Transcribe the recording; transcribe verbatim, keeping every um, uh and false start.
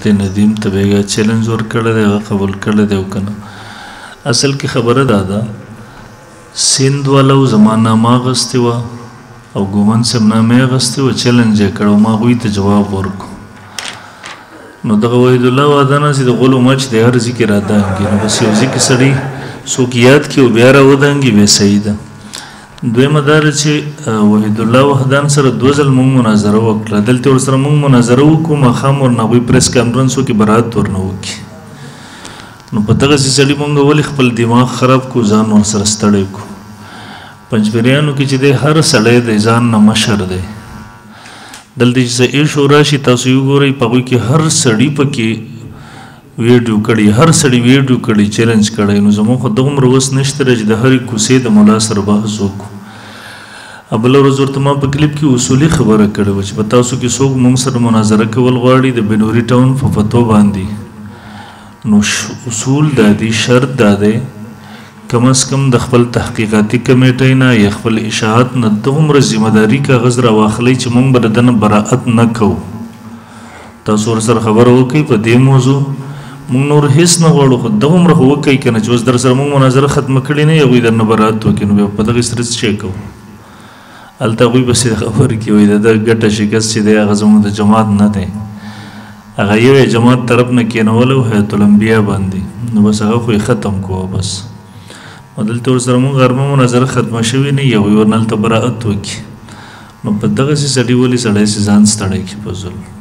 مفتی ندیم ته بیګا چیلنج ورکړی دی هغه قبول کړی دی او که نه اصل کې خبره دا ده سیند والو زما نامه اخیستې وه او ګومن صاحب نامې اخیستې وه چیلنج یې کړی ما هغوی ته جواب ورکړو نو دغه وحید الله وعده نه چې د غلو مچ دی هر ځای کې رادانګي نو بس یو ځای کې سړی څوک یاد کړي او بیا راودانګي بیا صحیح ده دویمه دا ده چې وحید الله وحدان سره دوه ځل مونږ مناظره وکړه دلته ورسره مونږ مناظره وکړو ماښام ورنه هغوی پریس کانفرنس وکړي برات ورنه وکړي نو په دغسې سړي مونږ ولې خپل دماغ خراب کړو ځان ورسره ستړی کړو پنجپیریانو کې چې دی هر سړی دی ځان نه مشر دی دلته چې څه ایشو راشي تاسو یې وګورئ په هغوی کې هر سړي پکې ویډیو کړي هر سړي ویډیو کړي چیلنج کړی نو زموږ خو دومره وس نشته دی چې د هرې کوڅې د ملا سره بحث وکړو بله ورځ ورته ما په کلیپ کې اصولي خبره کړې وه چې په تاسو کې څوک موږ سره مناظره کول غواړي د بنوري ټاون په فتو باندې نو اصول دا دی شرط دا دی کم از کم د خپل تحقیقاتي کمیټۍ نه یا خپل اشاعت نه دومره ذمهداري کاغذ راواخلئ چې موږ به د ده نه براعت نه کوو تاسو ورسره خبره وکړئ په دې موضوع موږ نور هېڅ نه غواړو خو دومره خو وکړئ که نه چې اوس در سره موږ مناظره ختمه کړې نه وي هغوی درنه براعت وکړي نو بیا په دغې سره څه شی کوو هلته هغوی پسې خبرې کوي وایي د ده ګټه شکست چې دی هغه زموږ د جماعت نه دی هغه یو یې جماعت طرف نه کېنولی و حیات الانبیا باندې نو بس هغه خو یې ختم کوه بس او دلته ورسره مونږ غرمه مناظره ختمه شوې نه وي هغوی ورنه هلته براعت وکړي نو په دغسې سړي ولې سړی چې ځان ستړی کړي په ظلم